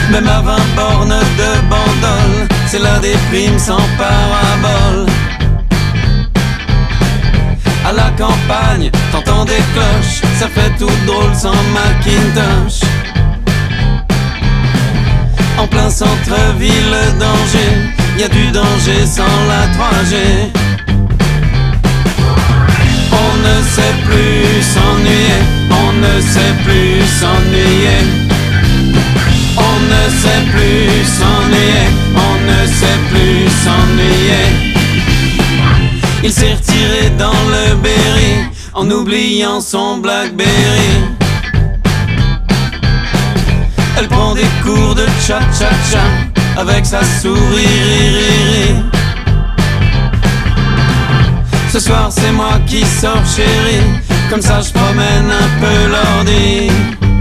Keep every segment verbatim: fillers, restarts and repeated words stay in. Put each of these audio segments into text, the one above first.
Même à vingt bornes de bandole, c'est la déprime sans parabole. À la campagne, t'entends des cloches, ça fait tout drôle sans Macintosh. En plein centre-ville, danger, y a du danger sans la trois G. On ne sait plus s'ennuyer, on ne sait plus s'ennuyer. On ne sait plus s'ennuyer, on ne sait plus s'ennuyer. Il s'est retiré dans le Berry en oubliant son Blackberry. Elle prend des cours de cha-cha-cha avec sa souris ri-ri-ri. Ce soir c'est moi qui sors chérie, comme ça je promène un peu l'ordi.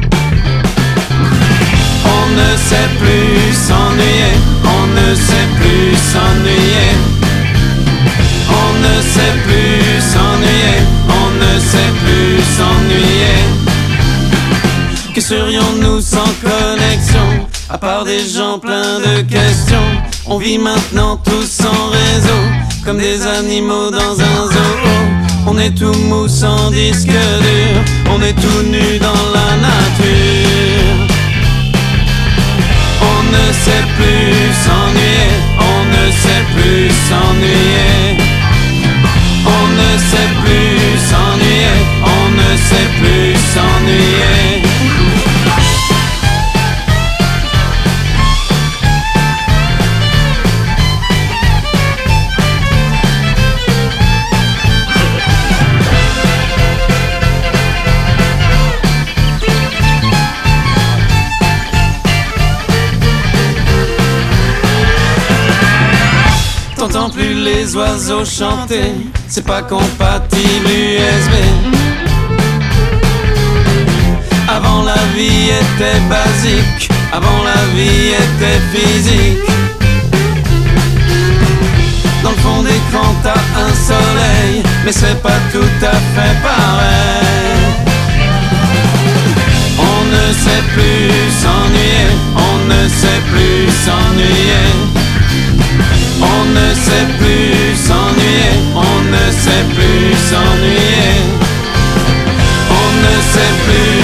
On ne sait plus s'ennuyer, on ne sait plus s'ennuyer. On ne sait plus s'ennuyer, on ne sait plus s'ennuyer. Que serions-nous sans connexion, à part des gens pleins de questions? On vit maintenant tous sans réseau, comme des animaux dans un zoo. On est tout mou sans disque dur, on est tout nu dans la nature. On ne sait plus s'ennuyer, on ne sait plus s'ennuyer. On ne sait plus s'ennuyer, on ne sait plus s'ennuyer. T'entends plus les oiseaux chanter, c'est pas compatible U S B. Avant la vie était basique, avant la vie était physique. Dans le fond d'écran t'as un soleil, mais c'est pas tout à fait pareil. On ne sait plus s'ennuyer, on ne sait plus s'ennuyer. On ne sait plus s'ennuyer, on ne sait plus s'ennuyer. On ne sait plus